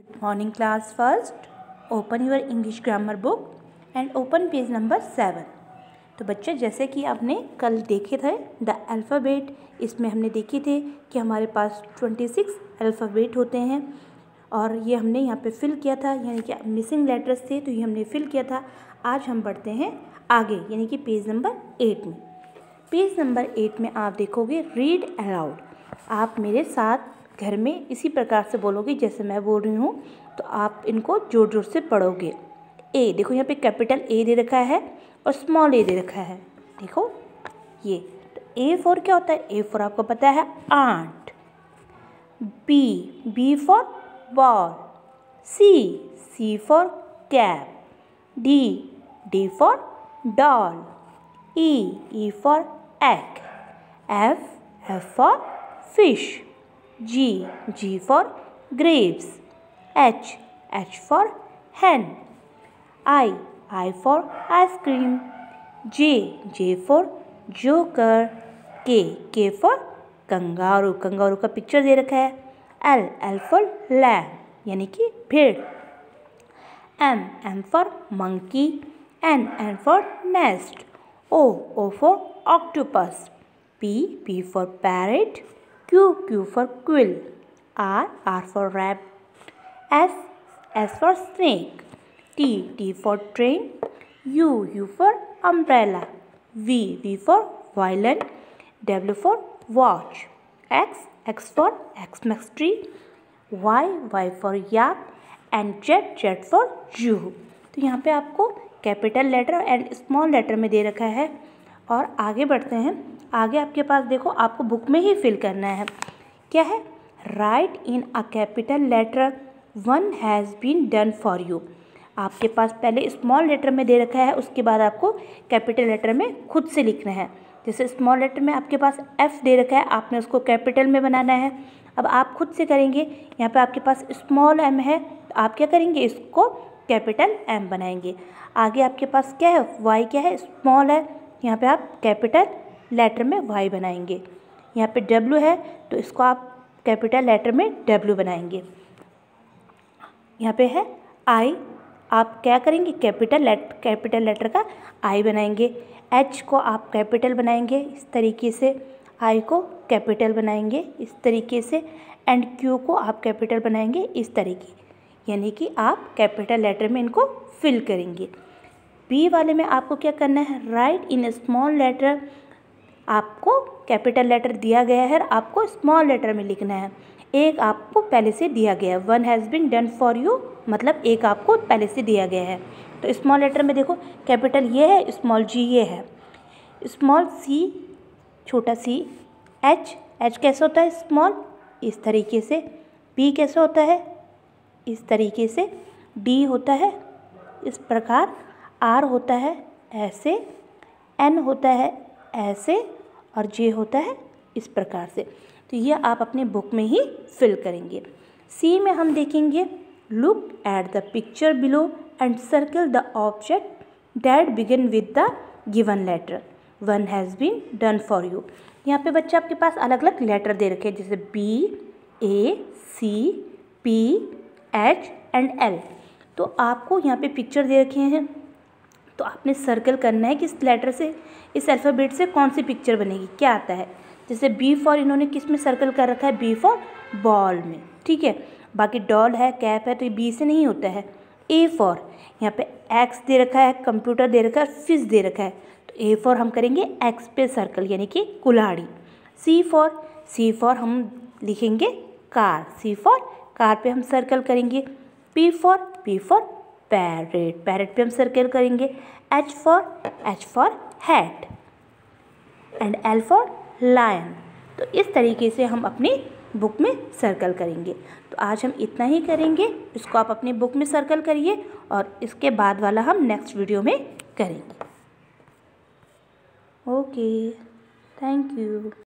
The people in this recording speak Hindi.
Morning class first. Open your English grammar book and open page number 7. तो बच्चे जैसे कि आपने कल देखे थे द अल्फ़ाबेट, इसमें हमने देखे थे कि हमारे पास 26 अल्फ़ाबेट होते हैं और ये हमने यहाँ पे फिल किया था, यानी कि मिसिंग लेटर्स थे तो ये हमने फिल किया था। आज हम बढ़ते हैं आगे, यानी कि पेज नंबर 8 में। पेज नंबर 8 में आप देखोगे रीड अलाउड। आप मेरे साथ घर में इसी प्रकार से बोलोगे जैसे मैं बोल रही हूँ, तो आप इनको जोर जोर से पढ़ोगे। ए, देखो यहाँ पे कैपिटल ए दे रखा है और स्मॉल ए दे रखा है, देखो ये। तो ए फॉर क्या होता है? ए फॉर आपको पता है ant. B for ball. C for cap. D for doll. E for egg. F for fish. G for grapes. H for hen. I for ice cream. J for joker. K for kangaroo, kangaroo का पिक्चर दे रखा है। L for lamb यानी कि भेड़। M for monkey. N for nest. O for octopus. P for parrot. Q for quill. R for rabbit. S for snake. T for train. U for umbrella. V for violin. W for watch. X for Xmas tree. Y for yak. and Z for zoo. तो यहाँ पे आपको capital letter and small letter में दे रखा है। और आगे बढ़ते हैं। आगे आपके पास देखो, आपको बुक में ही फिल करना है। क्या है? Write in a capital letter one has been done for you. आपके पास पहले स्मॉल लेटर में दे रखा है, उसके बाद आपको कैपिटल लेटर में खुद से लिखना है। जैसे स्मॉल लेटर में आपके पास एफ दे रखा है, आपने उसको कैपिटल में बनाना है। अब आप खुद से करेंगे। यहाँ पे आपके पास स्मॉल एम है, तो आप क्या करेंगे? इसको कैपिटल एम बनाएंगे। आगे आपके पास क्या है? वाई क्या है? स्मॉल है, यहाँ पे आप कैपिटल लेटर में वाई बनाएंगे। यहाँ पे डब्ल्यू है, तो इसको आप कैपिटल लेटर में डब्ल्यू बनाएंगे। यहाँ पे है आई, आप क्या करेंगे? कैपिटल लेटर का आई बनाएंगे। एच को आप कैपिटल बनाएंगे इस तरीके से, आई को कैपिटल बनाएंगे इस तरीके से, एंड क्यू को आप कैपिटल बनाएंगे इस तरीके, यानी कि आप कैपिटल लेटर में इनको फिल करेंगे। बी वाले में आपको क्या करना है? Write in small letter. आपको कैपिटल लेटर दिया गया है, आपको स्मॉल लेटर में लिखना है। एक आपको पहले से दिया गया है, one has been done for you, मतलब एक आपको पहले से दिया गया है। तो स्मॉल लेटर में देखो, कैपिटल ये है, स्मॉल जी ये है, स्मॉल सी छोटा सी। एच कैसे होता है? स्मॉल इस तरीके से। बी कैसे होता है? इस तरीके से। डी होता है इस प्रकार। आर होता है ऐसे। एन होता है ऐसे, और जे होता है इस प्रकार से। तो ये आप अपने बुक में ही फिल करेंगे। सी में हम देखेंगे, look at the picture below and circle the object that begin with the given letter one has been done for you. यहाँ पे बच्चे आपके पास अलग अलग लेटर दे रखे हैं, जैसे B, A, C, P, H and L. तो आपको यहाँ पे पिक्चर दे रखे हैं, तो आपने सर्कल करना है कि इस लेटर से, इस अल्फ़ाबेट से कौन सी पिक्चर बनेगी, क्या आता है। जैसे बी फॉर इन्होंने किस में सर्कल कर रखा है? बी फॉर बॉल में, ठीक है। बाकी डॉल है, कैप है, तो ये बी से नहीं होता है। ए फॉर, यहाँ पे एक्स दे रखा है, कंप्यूटर दे रखा है, फिश दे रखा है, तो ए फॉर हम करेंगे एक्स पे सर्कल, यानी कि कुल्हाड़ी। सी फॉर हम लिखेंगे कार, सी फॉर कार पे हम सर्कल करेंगे। पी फॉर पैरेट पे हम सर्कल करेंगे। H for hat and L for lion. तो इस तरीके से हम अपनी बुक में सर्कल करेंगे। तो आज हम इतना ही करेंगे, इसको आप अपनी बुक में सर्कल करिए और इसके बाद वाला हम नेक्स्ट वीडियो में करेंगे। Okay, thank you.